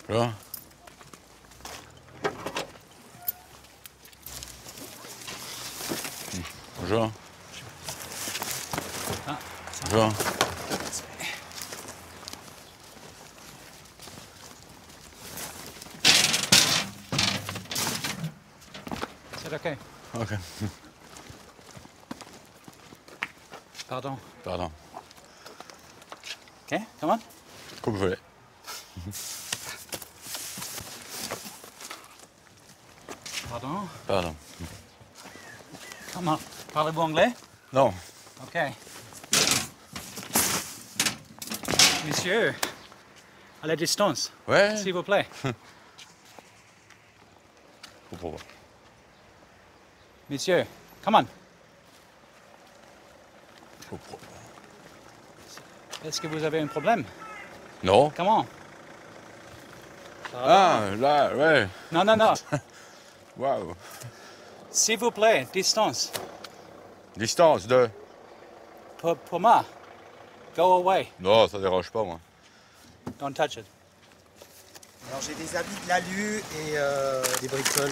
Bonjour. Bonjour. Ah. Bonjour. C'est OK. Ok. Pardon. Pardon. OK, come on. Comme vous voulez. Pardon. Pardon. Comment? Parlez-vous anglais? Non. OK. Monsieur, à la distance, Ouais. s'il vous plaît. Comprends pas. Monsieur, come on. Comprends pas. Est-ce que vous avez un problème? Non. Comment? Ah, là, ouais. Non, non, non. Waouh. S'il vous plaît, distance. Distance de... Pour moi. Go away. Non, ça dérange pas, moi. Don't touch it. Alors j'ai des habits de l'alu et des bricoles.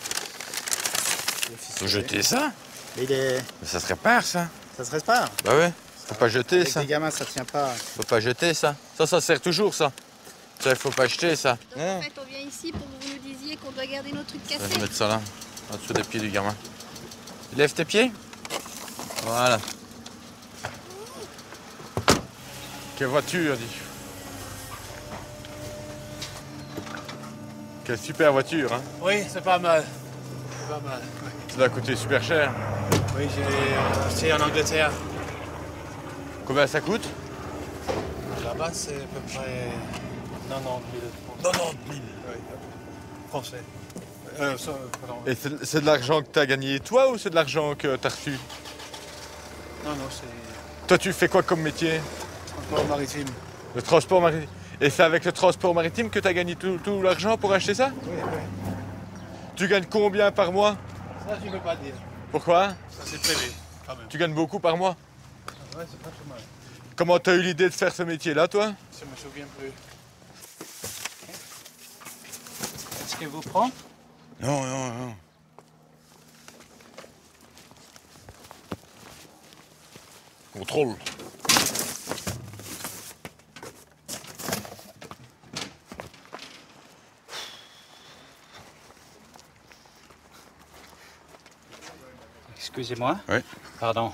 Faut jeter ça? Mais il est... Mais ça se répare, ça. Ça se répare. Bah ouais. Faut pas jeter, Avec ça. des gamins, ça tient pas. Faut pas jeter, ça. Ça sert toujours, ça. Ça, il faut pas jeter, ça. Donc en fait, on vient ici pour que vous nous disiez qu'on doit garder nos trucs Je cassés. vais mettre ça là, en dessous des pieds du gamin. Lève tes pieds. Voilà. Quelle voiture, dis. Quelle super voiture, hein. Oui, c'est pas mal. C'est pas mal. Ça doit coûter super cher. Oui, j'ai acheté en Angleterre. Combien ça coûte? Là-bas, c'est à peu près 90 000. 90 000. Oui, français. Pardon. Et c'est de l'argent que t'as gagné toi ou c'est de l'argent que t'as reçu? Non, c'est Toi, tu fais quoi comme métier? transport maritime. Le transport maritime. Et c'est avec le transport maritime que t'as gagné tout l'argent pour acheter ça? Oui, oui. Tu gagnes combien par mois? Ça, je ne peux pas dire. Pourquoi? Ça, c'est privé, quand même. Tu gagnes beaucoup par mois? Ouais, c'est pas trop mal. Comment t'as eu l'idée de faire ce métier-là, toi? Je me souviens plus. Est-ce que vous prenez? Non, non, non. Contrôle. Excusez-moi. Oui. Pardon.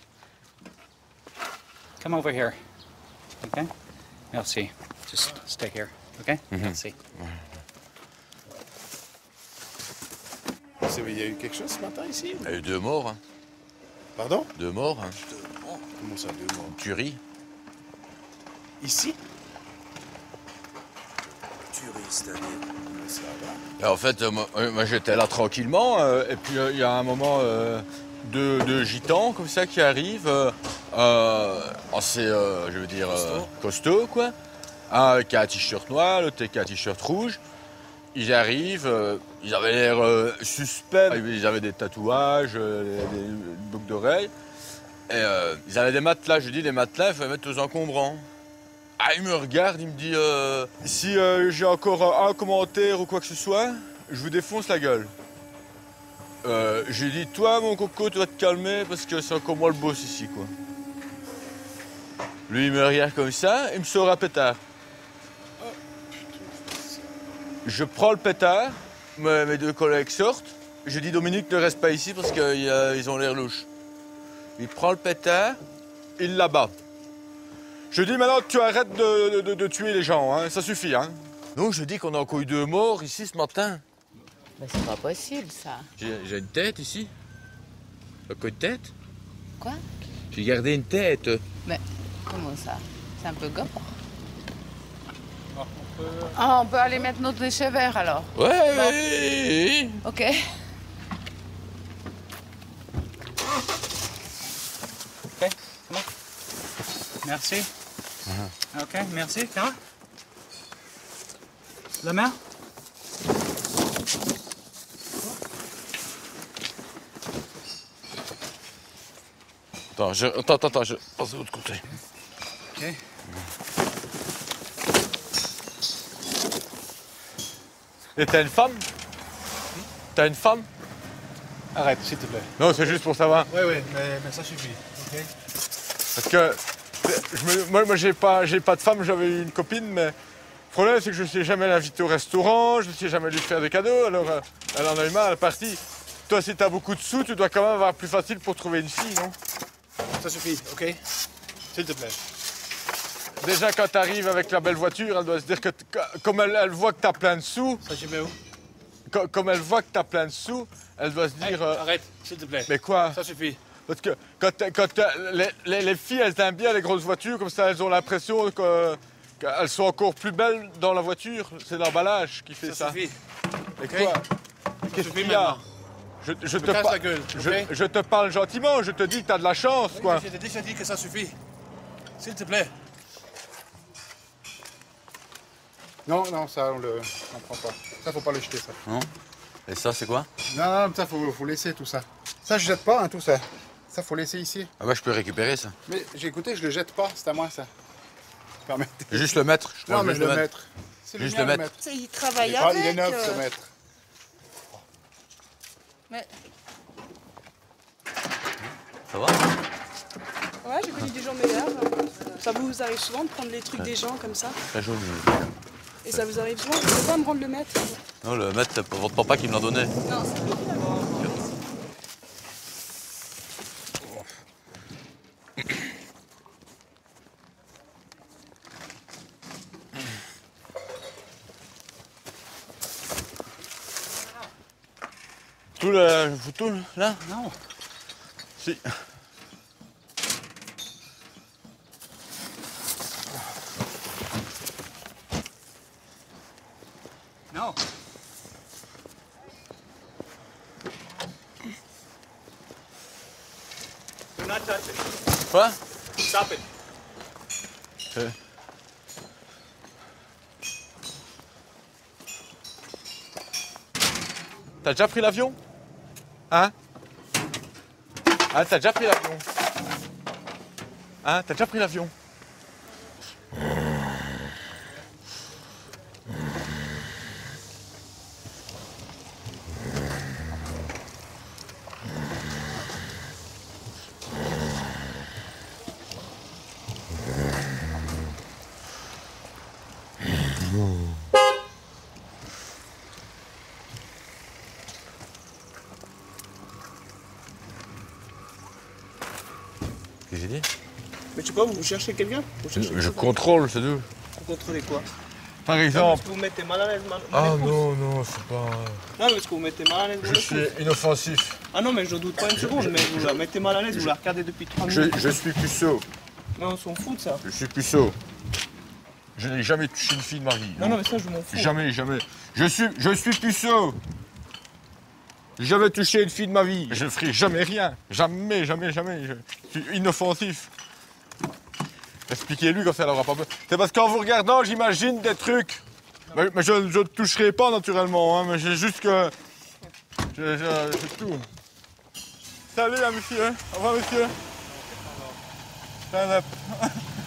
Come over here. OK? Merci. Just stay here. OK? Merci. Il y a eu quelque chose ce matin ici? Il y a eu 2 morts, hein. Pardon? 2 morts, hein. Comment ça, 2 morts? Tuerie. Ici? Tuerie, c'est-à-dire? Ça va. Et en fait, moi j'étais là tranquillement, et puis il y a un moment, deux gitans comme ça qui arrivent, assez, je veux dire, costaud, quoi. Un qui a un t-shirt noir, l'autre qui a un t-shirt rouge. Ils arrivent, ils avaient l'air suspects, ils avaient des tatouages, des boucles d'oreilles. Et ils avaient des matelas, je dis les matelas, il faut les mettre aux encombrants. Ah, il me regarde, il me dit si j'ai encore un commentaire ou quoi que ce soit, je vous défonce la gueule. Je lui dis toi mon coco, tu vas te calmer parce que c'est encore moi le boss ici, quoi. Lui il me regarde comme ça, il me sort un pétard. Je prends le pétard, mes 2 collègues sortent. Je dis Dominique ne reste pas ici parce qu'ils ont l'air louches. Il prend le pétard, il l'abat. Je dis maintenant que tu arrêtes de tuer les gens, hein, ça suffit. Hein. Donc je dis qu'on a encore eu 2 morts ici ce matin. Mais c'est pas possible, ça. J'ai une tête ici. Encore une tête? Quoi? J'ai gardé une tête. Mais comment ça? C'est un peu gore. Ah, on peut aller mettre nos déchets verts alors. Ouais, Bon. oui. Ok. OK? Come on. Merci. OK, merci. Cara? La main? Attends, je passe de l'autre côté. OK. Et t'as une femme? T'as une femme? Arrête, s'il te plaît. Non, c'est juste pour savoir. Oui, oui, mais ça suffit. Ok. Parce que moi j'ai pas de femme, j'avais eu une copine, mais le problème c'est que je ne sais jamais l'inviter au restaurant, je ne sais jamais lui faire des cadeaux, alors elle en a eu marre, elle est partie. Toi, si t'as beaucoup de sous, tu dois quand même avoir plus facile pour trouver une fille, non? Ça suffit, ok? S'il te plaît. Déjà, quand t'arrives avec la belle voiture, elle doit se dire que, comme elle voit que t'as plein de sous, Ça, je mets où? comme elle voit que t'as plein de sous, elle doit se dire... Arrête, s'il te plaît. Mais quoi? Ça suffit. Parce que les filles, elles aiment bien les grosses voitures, comme ça elles ont l'impression qu'elles sont encore plus belles dans la voiture. C'est l'emballage qui fait ça. Ça suffit. Et Ok. quoi? Qu'est-ce suffit qu'il y a? maintenant. Je te casse par- la gueule, ok? je te parle gentiment, je te dis que t'as de la chance, quoi. Je t'ai déjà dit que ça suffit. S'il te plaît. Non, non, ça, on prend pas. Ça, faut pas le jeter, ça. Non. Et ça, c'est quoi? Non, non, ça, faut laisser tout ça. Ça, je jette pas, hein, tout ça. Ça, faut laisser ici. Ah bah, je peux récupérer ça. Mais j'ai écouté, je le jette pas, c'est à moi, ça. Permettez. Juste le mettre. Je Non, prends mais juste le maître. C'est Juste mien, le maître. Il Il travaille est, avec. il est neuf, ce maître. Mais Ça va? Ouais, j'ai connu des gens meilleurs. Ça vous arrive souvent de prendre les trucs des gens comme ça? Très joli. Et ça vous arrive souvent? Vous pouvez pas me rendre le maître? Non, le maître, c'est votre papa qui me l'a donné. Non, c'est lui qui l'a vendu. Tout le photo, là? Non. Si. Non. Do not touch it. Quoi? Stop it. T'as déjà pris l'avion? Hein? Hein, t'as déjà pris l'avion? Hein, t'as déjà pris l'avion? Qu'est-ce que j'ai dit? Mais tu sais quoi, vous cherchez quelqu'un? Vous cherchez Je quelqu'un contrôle, c'est tout. pour contrôler quoi? Par Parce exemple. que vous mettez mal à l'aise Ah mon épouse. non, c'est pas. Non, mais parce que vous mettez mal à l'aise mon Je épouse. suis inoffensif. Ah non, mais je doute pas une seconde, mais vous la mettez mal à l'aise, vous la regardez depuis 3 minutes. Je suis puceau. Mais on s'en fout de ça. Je suis puceau. Je n'ai jamais touché une fille de ma vie. Non, non, mais ça, je m'en fous. Jamais, jamais. Je suis puceau. J'ai jamais touché une fille de ma vie. Je ne ferai jamais rien. Jamais, jamais, jamais. Je suis inoffensif. Expliquez-lui comme ça, elle n'aura pas peur. C'est parce qu'en vous regardant, j'imagine des trucs. Mais je ne toucherai pas naturellement, hein, mais j'ai juste que... C'est tout. Salut, hein, monsieur. Au revoir, monsieur. Stand up.